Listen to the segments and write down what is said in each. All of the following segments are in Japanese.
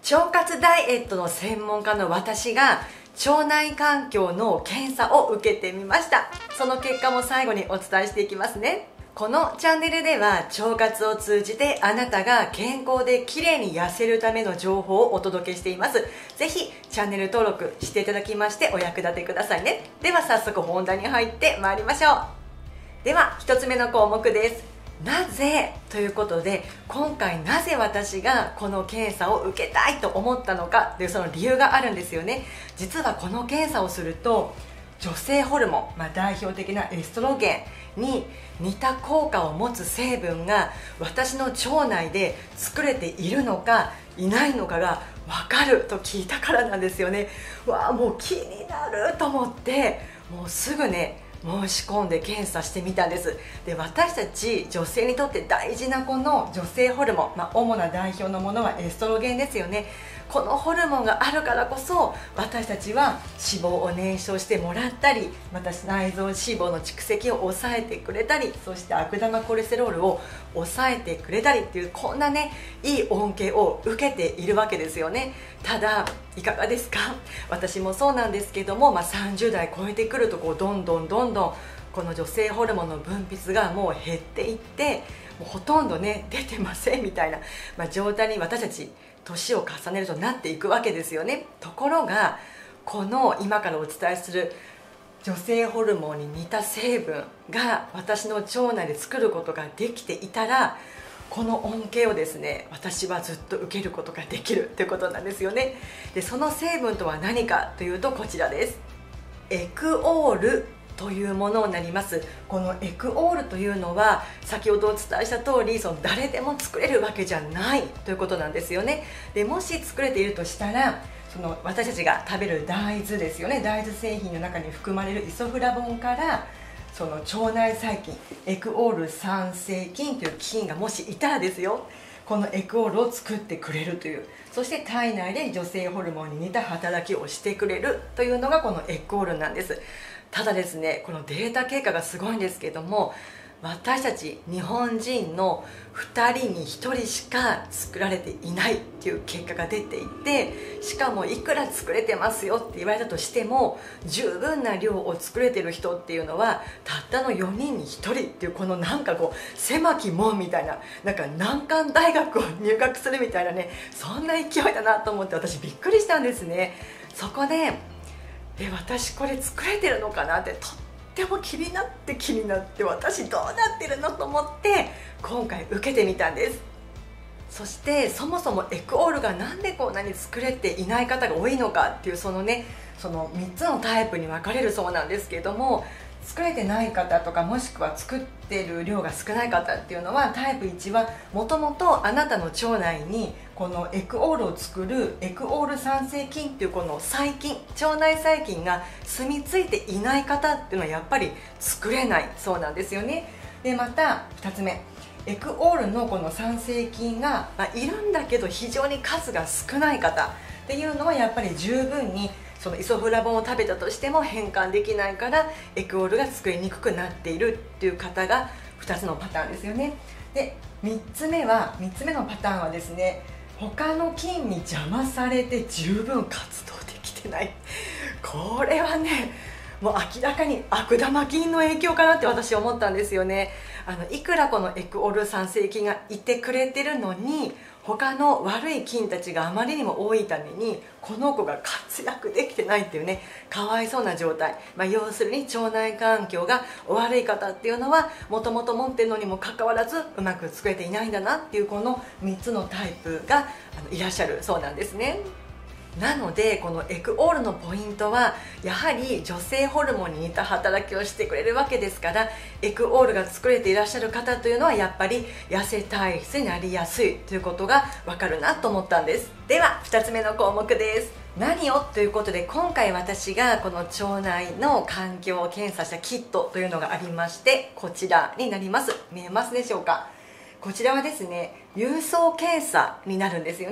腸活ダイエットの専門家の私が腸内環境の検査を受けてみました。その結果も最後にお伝えしていきますね。このチャンネルでは腸活を通じてあなたが健康で綺麗に痩せるための情報をお届けしています。ぜひチャンネル登録していただきましてお役立てくださいね。では早速本題に入ってまいりましょう。では1つ目の項目です。なぜということで、今回なぜ私がこの検査を受けたいと思ったのかというその理由があるんですよね。実はこの検査をすると女性ホルモン、代表的なエストロゲンに似た効果を持つ成分が私の腸内で作れているのかいないのかが分かると聞いたからなんですよね。わあ、もう気になると思ってもうすぐね申し込んで検査してみたんです。で、私たち女性にとって大事なこの女性ホルモン、主な代表のものはエストロゲンですよね。このホルモンがあるからこそ私たちは脂肪を燃焼してもらったり、また内臓脂肪の蓄積を抑えてくれたり、そして悪玉コレステロールを抑えてくれたりっていう、こんなねいい恩恵を受けているわけですよね。ただいかがですか？私もそうなんですけども、30代超えてくるとどんどんこの女性ホルモンの分泌がもう減っていって、もうほとんどね出てませんみたいな、状態に私たち年を重ねるとなっていくわけですよね。ところがこの今からお伝えする女性ホルモンに似た成分が私の腸内で作ることができていたら、この恩恵をですね私はずっと受けることができるということなんですよね。で、その成分とは何かというとこちらです。エクオールというものになります。このエクオールというのは先ほどお伝えした通り、誰でも作れるわけじゃないということなんですよね。で、もし作れているとしたら、私たちが食べる大豆ですよね。大豆製品の中に含まれるイソフラボンから腸内細菌エクオール産生菌という菌がもしいたらですよ、このエクオールを作ってくれるという、そして体内で女性ホルモンに似た働きをしてくれるというのがこのエクオールなんです。ただですね、このデータ結果がすごいんですけども、私たち日本人の2人に1人しか作られていないっていう結果が出ていて、しかもいくら作れてますよって言われたとしても十分な量を作れてる人っていうのはたったの4人に1人っていう、この狭き門みたいな、難関大学を入学するみたいなね、そんな勢いだなと思って私びっくりしたんですね。そこで私これ作れてるのかなってとっても気になって私どうなってるのと思って今回受けてみたんです。そしてそもそもエクオールがなんでこんなに作れていない方が多いのかっていう、その3つのタイプに分かれるそうなんですけれども、作れてない方とかもしくは作ってる量が少ない方っていうのは、タイプ1はもともとあなたの腸内にこのエクオールを作るエクオール産生菌っていうこの細菌、腸内細菌が住み着いていない方っていうのはやっぱり作れないそうなんですよね。で、また2つ目、エクオールのこの産生菌が、いるんだけど非常に数が少ない方っていうのはやっぱり十分にイソフラボンを食べたとしても変換できないからエクオールが作りにくくなっているっていう方が2つのパターンですよね。で、3つ目のパターンはですね、他の菌に邪魔されて十分活動できてない。これはねもう明らかに悪玉菌の影響かなって私は思ったんですよね。いくらこのエクオール産生菌がいてくれてるのに他の悪い菌たちがあまりにも多いためにこの子が活躍できてないっていうね、かわいそうな状態、要するに腸内環境がお悪い方っていうのはもともと持ってるのにもかかわらずうまく作れていないんだなっていう、この3つのタイプがいらっしゃるそうなんですね。なのでこのエクオールのポイントはやはり女性ホルモンに似た働きをしてくれるわけですから、エクオールが作れていらっしゃる方というのはやっぱり痩せ体質になりやすいということがわかるなと思ったんです。では2つ目の項目です。何をということで、今回私がこの腸内の環境を検査したキットというのがありまして、こちらになります。見えますでしょうか？こちらはですね、郵送検査になるんですよね。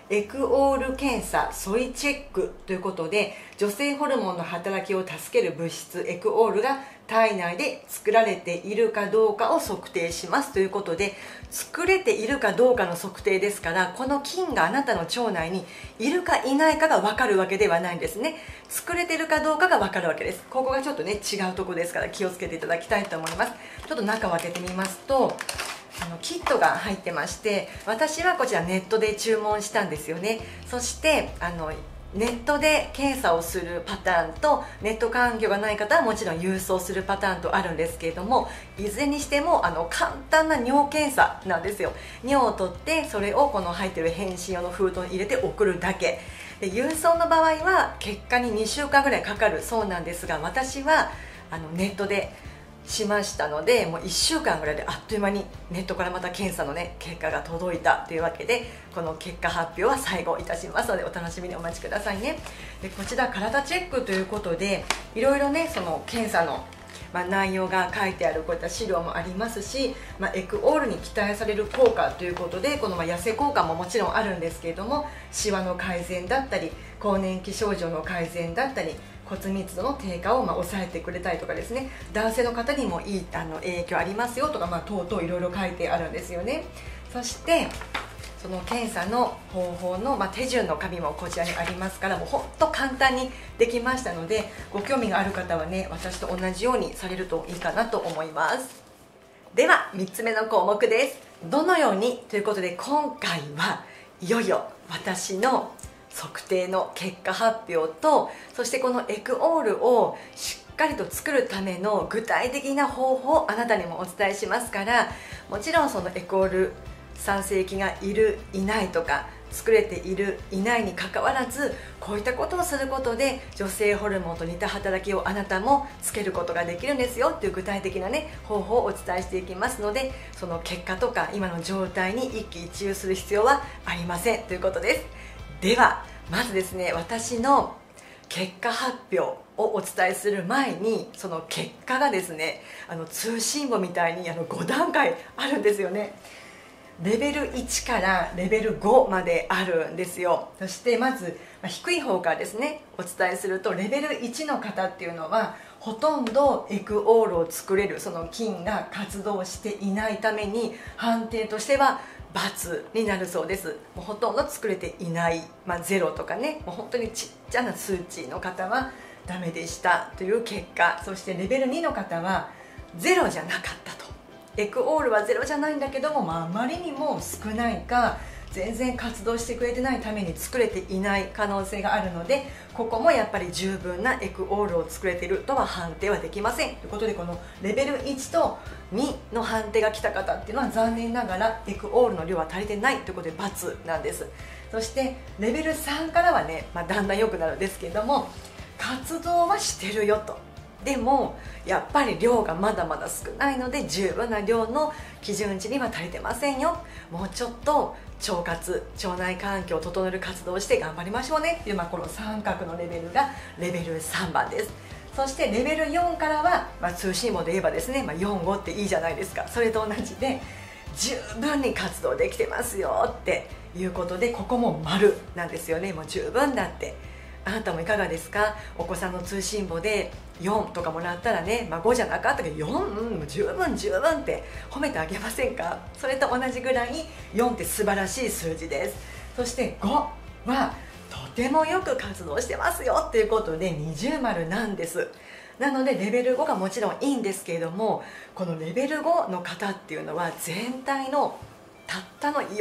エクオール検査ソイチェックということで、女性ホルモンの働きを助ける物質エクオールが体内で作られているかどうかを測定しますということで、作れているかどうかの測定ですから、この菌があなたの腸内にいるかいないかが分かるわけではないんですね。作れているかどうかが分かるわけです。ここがちょっとね違うところですから、気をつけていただきたいと思います。ちょっと中を開けてみますと、キットが入ってまして、私はこちらネットで注文したんですよね。そしてネットで検査をするパターンと、ネット環境がない方はもちろん郵送するパターンとあるんですけれども、いずれにしても簡単な尿検査なんですよ。尿を取って、それをこの入ってる返信用の封筒に入れて送るだけで、郵送の場合は結果に2週間ぐらいかかるそうなんですが、私はネットでしましたので、もう1週間ぐらいであっという間にネットからまた検査のね結果が届いたというわけで、この結果発表は最後いたしますので、お楽しみにお待ちくださいね。でこちら体チェックということで、いろいろねその検査の内容が書いてあるこういった資料もありますし、エクオールに期待される効果ということで、この痩せ効果ももちろんあるんですけれども、シワの改善だったり更年期症状の改善だったり骨密度の低下を抑えてくれたりとかですね、男性の方にもいい影響ありますよとか、等々いろいろ書いてあるんですよね。そしてその検査の方法の、手順の紙もこちらにありますから、もう本当簡単にできましたので、ご興味がある方はね私と同じようにされるといいかなと思います。では3つ目の項目です。どのようにということで、今回はいよいよ私の測定の結果発表と、そしてこのエクオールをしっかりと作るための具体的な方法をあなたにもお伝えしますから、もちろんそのエクオール産生器がいるいないとか、作れているいないにかかわらず、こういったことをすることで女性ホルモンと似た働きをあなたもつけることができるんですよという具体的なね方法をお伝えしていきますので、その結果とか今の状態に一喜一憂する必要はありませんということです。ではまずですね、私の結果発表をお伝えする前に、その結果がですね通信簿みたいに5段階あるんですよね。レベル1からレベル5まであるんですよ。そしてまず低い方からですねお伝えすると、レベル1の方っていうのはほとんどエクオールを作れるその菌が活動していないために、判定としては×になるそうです。もうほとんど作れていない、0とかね、もう本当にちっちゃな数値の方はダメでしたという結果。そしてレベル2の方は0じゃなかったと。エクオールは0じゃないんだけども、あまりにも少ないか全然活動してくれてないために作れていない可能性があるので、ここもやっぱり十分なエクオールを作れているとは判定はできませんということで、このレベル1と2の判定が来た方っていうのは残念ながらエクオールの量は足りてないということで×なんです。そしてレベル3からはね、だんだん良くなるんですけれども、活動はしてるよと。でもやっぱり量がまだまだ少ないので、十分な量の基準値には足りてませんよ、もうちょっと腸活腸内環境を整える活動をして頑張りましょうねっていう、この三角のレベルがレベル3番です。そしてレベル4からは、通信簿で言えばですね、45っていいじゃないですか。それと同じで十分に活動できてますよっていうことで、ここも丸なんですよね。もう十分だって。あなたもいかがですか？お子さんの通信簿で4とかもらったらね、5じゃなかったけど4、十分十分って褒めてあげませんか？それと同じぐらい4って素晴らしい数字です。そして5はとてもよく活動してますよっていうことで20丸なんです。なのでレベル5がもちろんいいんですけれども、このレベル5の方っていうのは全体のたったの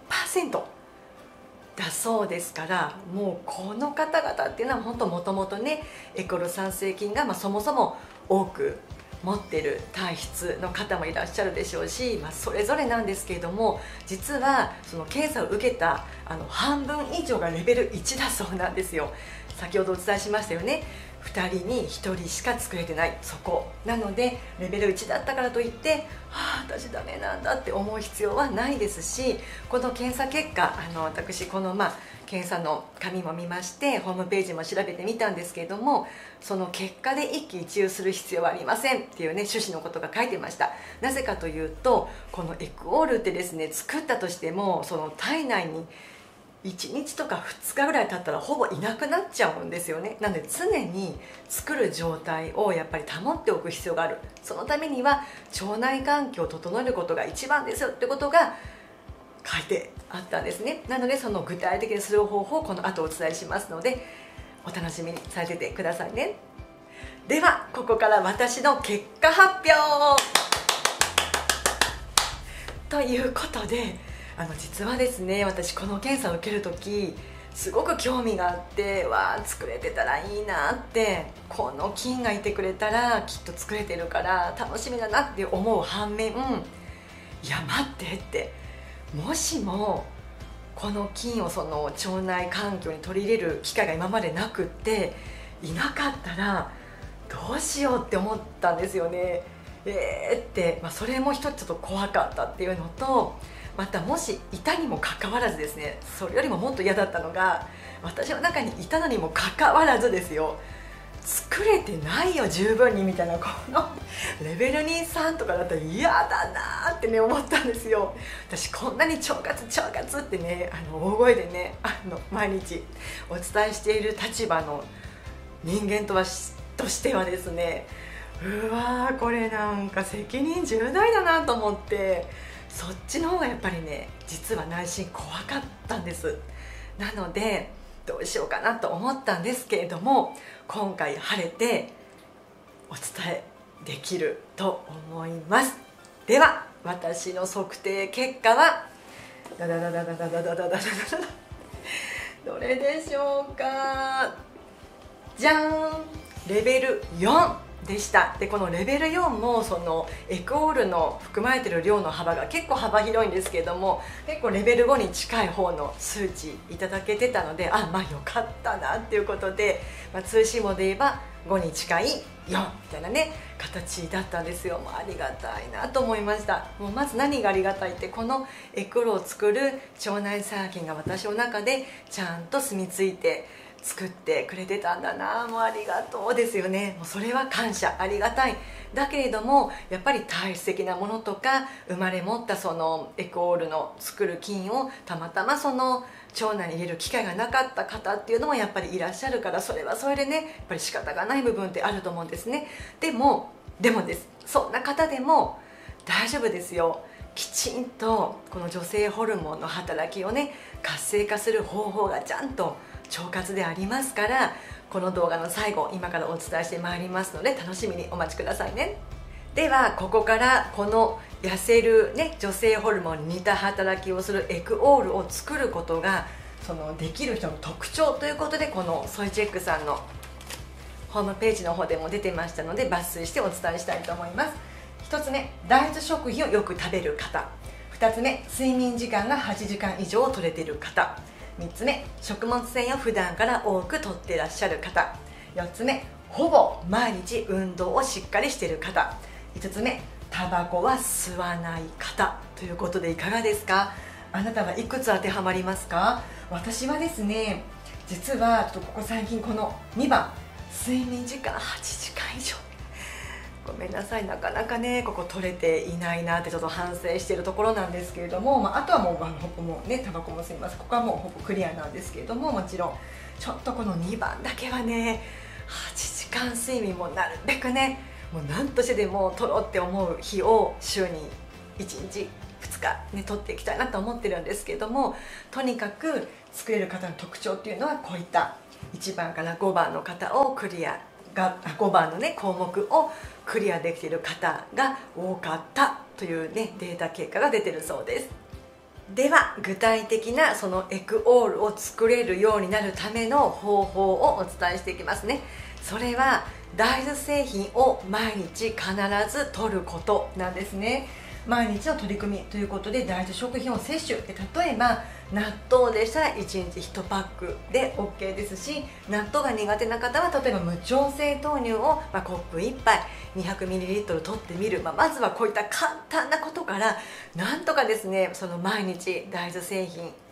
4% だそうですから、もうこの方々っていうのは本当もともとねエクオール産生菌がそもそも多く持ってる体質の方もいらっしゃるでしょうし、それぞれなんですけれども、実はその検査を受けた半分以上がレベル1だそうなんですよ。先ほどお伝えしましたよね、2人に1人しか作れてない、そこなのでレベル1だったからといって私ダメなんだって思う必要はないですし、この検査結果私この検査の紙も見まして、ホームページも調べてみたんですけれども、その結果で一喜一憂する必要はありませんっていうね趣旨のことが書いてました。なぜかというと、このエクオールってですね、作ったとしてもその体内に 1日とか2日ぐらい経ったらほぼいなくなっちゃうんですよね。なので常に作る状態をやっぱり保っておく必要がある。そのためには腸内環境を整えることが一番ですよってことが書いてあったんですね。なのでその具体的にする方法をこの後お伝えしますので、お楽しみにされててくださいね。ではここから私の結果発表ということで、実はですね、私この検査を受けるときすごく興味があって、作れてたらいいなって、この菌がいてくれたらきっと作れてるから楽しみだなって思う反面、いや待ってって、もしもこの菌をその腸内環境に取り入れる機会が今までなくっていなかったらどうしようって思ったんですよね。って、それも一つちょっと怖かったっていうのと、またもしいたにもかかわらずですね、それよりももっと嫌だったのが、私の中にいたのにもかかわらずですよ、作れてないよ十分にみたいな、このレベル2、3とかだったら嫌だなってね思ったんですよ。私こんなに腸活ってね大声でね毎日お伝えしている立場の人間としてはですね、これなんか責任重大だなと思って、そっちの方がやっぱりね実は内心怖かったんです。なのでどうしようかなと思ったんですけれども、今回晴れてお伝えできると思います。では私の測定結果はどれでしょうか。じゃーん、レベル4でした。でこのレベル4もそのエクオールの含まれている量の幅が結構幅広いんですけれども、結構レベル5に近い方の数値いただけてたので、よかったなっていうことで、通信簿で言えば5に近い4みたいなね形だったんですよ。ありがたいなと思いました。まず何がありがたいって、このエクオールを作る腸内細菌が私の中でちゃんと住み着いて作ってくれてたんだな、ありがとうですよね。それは感謝、ありがたい。だけれどもやっぱり体質的なものとか、生まれ持ったそのエクオールの作る菌をたまたまその腸内に入れる機会がなかった方っていうのもやっぱりいらっしゃるから、それはそれでねやっぱり仕方がない部分ってあると思うんですね。でもです、そんな方でも大丈夫ですよ。きちんとこの女性ホルモンの働きをね活性化する方法がちゃんと腸活でありますから、この動画の最後今からお伝えしてまいりますので楽しみにお待ちくださいね。ではここからこの痩せる、女性ホルモンに似た働きをするエクオールを作ることがそのできる人の特徴ということで、このソイチェックさんのホームページの方でも出てましたので抜粋してお伝えしたいと思います。1つ目、大豆食品をよく食べる方。2つ目、睡眠時間が8時間以上取れている方。3つ目、食物繊維を普段から多く摂っていらっしゃる方。4つ目、ほぼ毎日運動をしっかりしている方。5つ目、タバコは吸わない方ということでいかがですか？あなたはいくつ当てはまりますか？私はですね、実はちょっとここ最近この2番、睡眠時間8時間以上、ごめんなさい、なかなかねここ取れていないなってちょっと反省しているところなんですけれども、あとはもうほぼもうねタバコも吸います。ここはもうほぼクリアなんですけれども、もちろんちょっとこの2番だけはね8時間睡眠もなるべくねもう何としてでも取ろうって思う日を週に1日2日ね取っていきたいなと思ってるんですけども、とにかく作れる方の特徴っていうのはこういった1番から5番の方をクリアが5番のね項目をクリアできている方が多かったというねデータ結果が出てるそうです。では具体的なそのエクオールを作れるようになるための方法をお伝えしていきますね。それは大豆製品を毎日必ず摂ることなんですね。毎日の取り組みということで大豆食品を摂取で、例えば納豆でしたら1日1パックで OK ですし、納豆が苦手な方は例えば無調整豆乳を、コップ1杯 200ml 取ってみる、まずはこういった簡単なことからなんとかですねその毎日大豆製品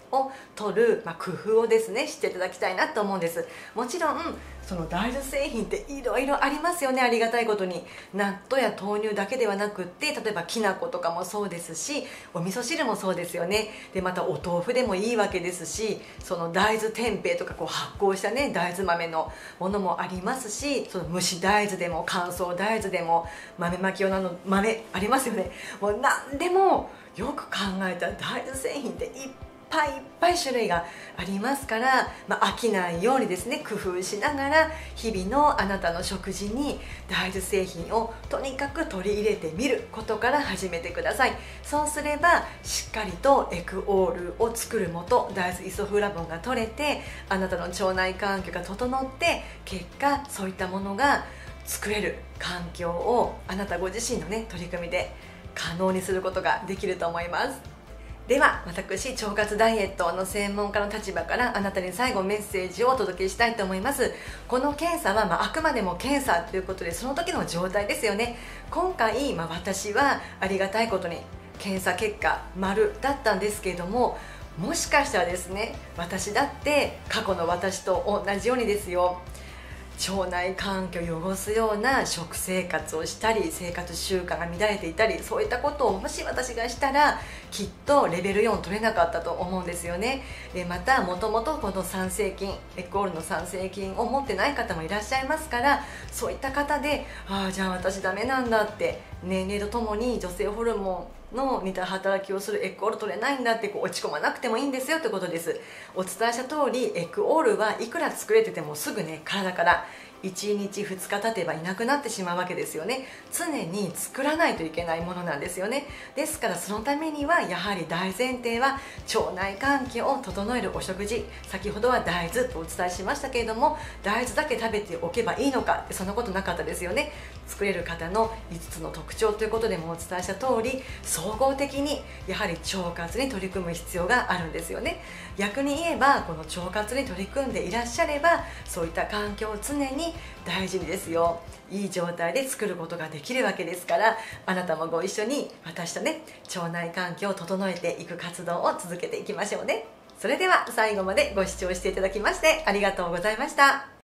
を取る、工夫をですねしていただきたいなと思うんです。もちろんその大豆製品っていろいろありますよね。ありがたいことに納豆や豆乳だけではなくって、例えばきな粉とかもそうですし、お味噌汁もそうですよね。でまたお豆腐でもいいわけですし、その大豆tempehとか発酵したね大豆豆のものもありますし、その蒸し大豆でも乾燥大豆でも豆まき用の豆ありますよね。もう何でもよく考えたら大豆製品っていっぱいいっぱい種類がありますから、飽きないようにですね工夫しながら日々のあなたの食事に大豆製品をとにかく取り入れてみることから始めてください。そうすればしっかりとエクオールを作る元大豆イソフラボンが取れて、あなたの腸内環境が整って、結果そういったものが作れる環境をあなたご自身のね取り組みで可能にすることができると思います。では私腸活ダイエットの専門家の立場からあなたに最後メッセージをお届けしたいと思います。この検査は、あくまでも検査ということでその時の状態ですよね。今回、私はありがたいことに検査結果丸だったんですけれども、もしかしたらですね私だって過去の私と同じようにですよ、腸内環境を汚すような食生活をしたり生活習慣が乱れていたり、そういったことをもし私がしたらきっとレベル4取れなかったと思うんですよね。でまたもともとこの酸性菌エクオールの酸性菌を持ってない方もいらっしゃいますから、そういった方でじゃあ私ダメなんだって、年齢とともに女性ホルモンの似た働きをするエクオール取れないんだって落ち込まなくてもいいんですよってことです。お伝えした通りエクオールはいくら作れててもすぐね体から1日2日経てばいなくなってしまうわけですよね。常に作らないといけないものなんですよね。ですからそのためにはやはり大前提は腸内環境を整えるお食事、先ほどは大豆とお伝えしましたけれども、大豆だけ食べておけばいいのかってそんなことなかったですよね。作れる方の5つの特徴ということでもお伝えした通り、総合的にやはり腸活に取り組む必要があるんですよね。逆に言えばこの腸活に取り組んでいらっしゃれば、そういった環境を常に大事にですよ、いい状態で作ることができるわけですから、あなたもご一緒に私とね腸内環境を整えていく活動を続けていきましょうね。それでは最後までご視聴していただきましてありがとうございました。